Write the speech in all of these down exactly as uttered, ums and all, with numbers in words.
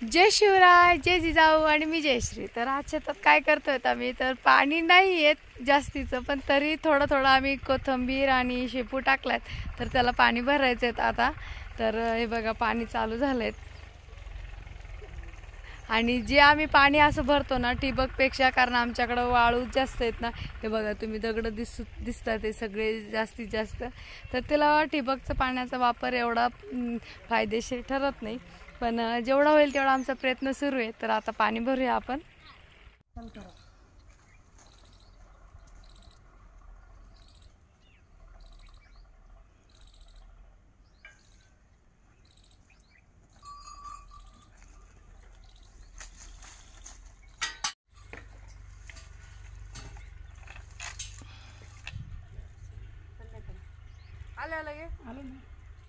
जय शिवराय, जय जिजाऊ आणि मी जयश्री। तर आज शेतात काय करतोय आम्ही, तर पाणी नाही येत जास्तीचं, पण तरी थोडं थोडं आम्ही कोथिंबीर आणि शेपू टाकलात, तर त्याला पाणी भरायचं आहे आता। तर हे बघा पाणी चालू झालंय आणि जे आम्ही पाणी असं भरतो ना ठिबकपेक्षा, कारण आमच्याकडं वाळू जास्त आहेत ना, हे बघा तुम्ही दगड दिस दिसतात ते सगळे जास्तीत जास्त, तर त्याला ठिबकचं पाण्याचा वापर एवढा फायदेशीर ठरत नाही, पण जेवढा होईल तेवढा आमचा प्रयत्न सुरू आहे। तर आता पाणी भरूया आपण। आले लगे आले ना।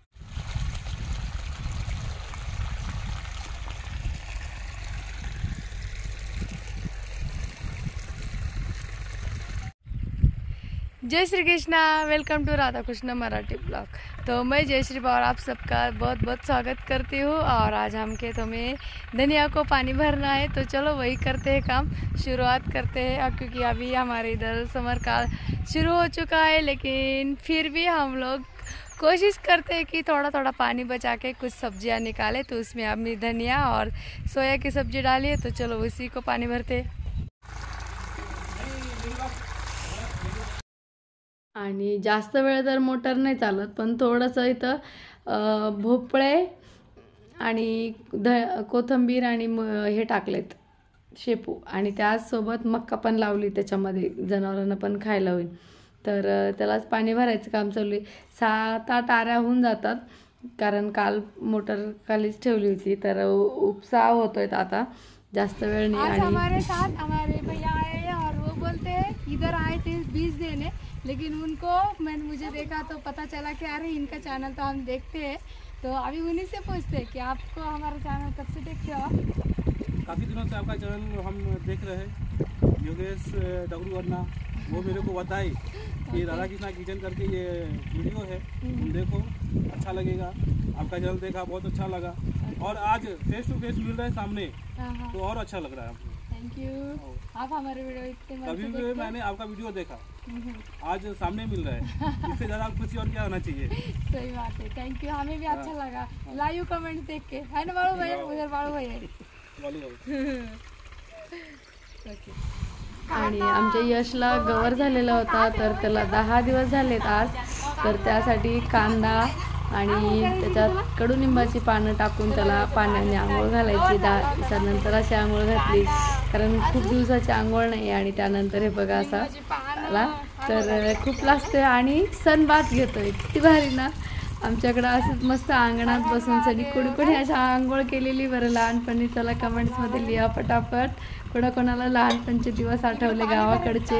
जय Shri Krishna, welcome to Radha Krishna Marathi blog. तो मैं जयश्री पवार आप सबका बहुत बहुत स्वागत करती हूँ। और आज हम खेतों में धनिया को पानी भरना है, तो चलो वही करते हैं काम, शुरुआत करते हैं। क्योंकि अभी हमारे इधर समर काल शुरू हो चुका है, लेकिन फिर भी हम लोग कोशिश करते हैं कि थोड़ा थोड़ा पानी बचा के कुछ सब्जियां निकालें। तो उसमें हमने धनिया और सोया की सब्जी डाली है, तो चलो उसी को पानी भरते हैं। आणि जास्त वेळ तर मोटर नाही चालत, पण थोडंसं इथं भोपळे आणि ध कोथिंबीर आणि हे टाकलेत शेपू, आणि त्याचसोबत मक्का पण लावली त्याच्यामध्ये, जनावरांना पण खायला होईल। तर त्यालाच पाणी भरायचं काम चालू आहे। सात आठ आऱ्या होऊन जातात, कारण काल मोटर खालीच ठेवली होती, तर उपसा होतोय आता, जास्त वेळ नहीं। आज हमारे साथ हमारे भैया आए हैं और वो बोलते हैं इधर आए थे बीज देने, लेकिन उनको मैंने मुझे देखा तो पता चला कि अरे इनका चैनल तो हम देखते हैं, तो अभी उन्हीं से पूछते हैं कि आपको हमारा चैनल कब से देखते हो आप? काफ़ी दिनों से आपका चैनल हम देख रहे हैं। योगेश डब्लू वर्मा वो मेरे को बताई कि राधा कृष्णा किचन करके ये वीडियो है, तुम देखो अच्छा लगेगा। आपका चैनल देखा, बहुत अच्छा लगा, और आज फेस टू फेस मिल रहा है सामने, तो और अच्छा लग रहा है आपको। Thank you. आप हमारे वीडियो इतने कभी भी मैंने आपका वीडियो देखा, आज सामने मिल रहा है, इससे ज़्यादा खुशी और क्या होना चाहिए। सही बात है, थैंक यू। हमें भी अच्छा लगा लाइव कमेंट देख के, है ना बाळू भैया? उधर बाळू भैया आणि आमच्या यशला गवर झालेला होता, तर त्याला दहा दिवस झालेत आज, तर त्यासाठी कांदा आणि त्याच्यात कडुनिंबाची पानं टाकून त्याला पाण्याने आंघोळ घालायची। दहा दिवसानंतर अशी आंघोळ घातली, कारण खूप दिवसाची आंघोळ नाही, आणि त्यानंतर हे बघा असा आला, तर खूप लागतोय आणि सनबाथ घेतोय। किती भारी ना, आमच्याकडं असंच मस्त अंगणात बसून सनी कोणी कोणी अशा आंघोळ केलेली बरं लहानपणी, चला कमेंट्समध्ये लिहा पटापट, कोणा कोणाला लहानपणचे दिवस आठवले गावाकडचे।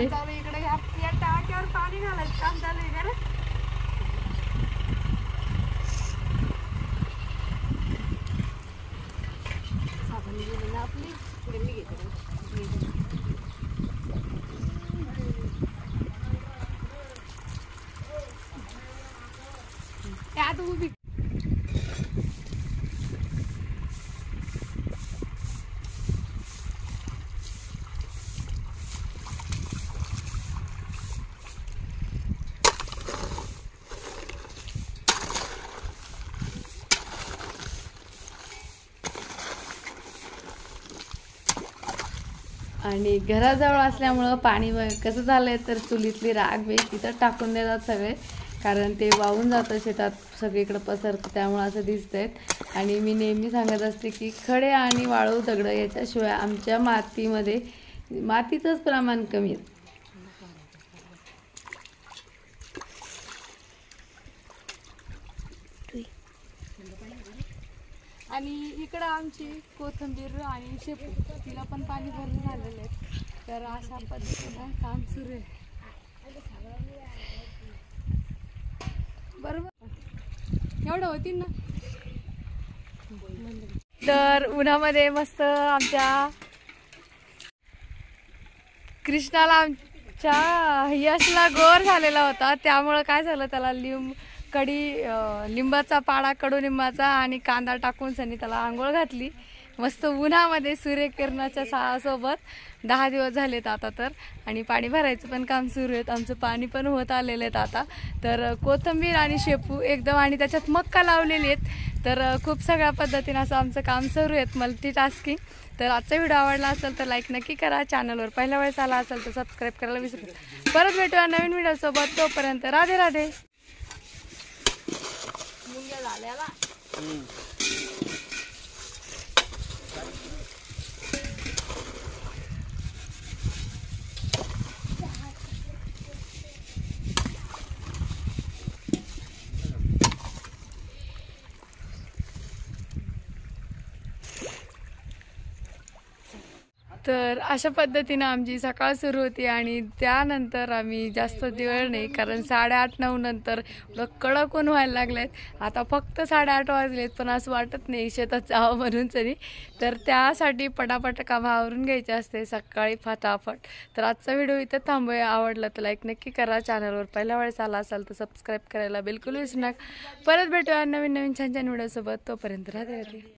आणि घराजवळ असल्यामुळं पाणी कसं झालंय, तर चुलीतली राग वेग तिथं टाकून देतात सगळे, कारण ते वाहून जातं शेतात, सगळीकडे पसरतं, त्यामुळे असं दिसतंय। आणि मी नेहमी सांगत असते की खडे आणि वाळू दगड याच्याशिवाय आमच्या मातीमध्ये मातीचंच प्रमाण कमी आहे। आणि इकडं आमची कोथिंबीर आणि शेपू, तिला पण पाणी भरून झालेलं आहे, तर अशा पद्धतीनं काम सुरू आहे। बरोबर एवढं होतील ना। तर उन्हामध्ये मस्त आमच्या कृष्णाला, आमच्या यशला गोर झालेला होता, त्यामुळे काय झालं, त्याला लिंब कढी अं, लिंबाचा पाडा, कडुलिंबाचा आणि कांदा टाकून सनी त्याला आंघोळ घातली मस्त उन्हामध्ये सूर्यकिरणाच्या साहासोबत. दहा दिवस झालेत आता तर, आणि पाणी भरायचं पण काम सुरू आहेत. आमचं पाणी पण होत आलेलं आहेत आता. तर कोथिंबीर आणि शेपू एकदम, आणि त्याच्यात मक्का लावलेली आहेत. तर खूप सगळ्या पद्धतीनं असं आमचं काम सुरू आहेत, मल्टीटास्किंग. तर आजचा व्हिडिओ आवडला असेल तर लाईक नक्की करा. चॅनलवर पहिल्या वेळेस आला असेल तर सबस्क्राईब करायला विसरू नका. परत भेटूया नवीन व्हिडिओसोबत. तोपर्यंत राधे राधे. तर अशा पद्धतीनं आमची सकाळ सुरू होती, आणि त्यानंतर आम्ही जास्त वेळ नाही, कारण साडेआठ नऊ नंतर एवढं कडक ऊन व्हायला लागलेत. आता फक्त साडेआठ वाजलेत, पण असं वाटत नाही शेतात जावं म्हणून तरी. तर त्यासाठी पटापट कामं आवरून घ्यायचे असते सकाळी फटाफट. तर आजचा व्हिडिओ इथं थांबूया. आवडला तर लाईक नक्की करा. चॅनलवर पहिल्या वेळेस आला असाल तर सबस्क्राईब करायला बिलकुल विसरू नका. परत भेटूया नवीन नवीन छान छान व्हिडिओसोबत. तोपर्यंत राहते राहते.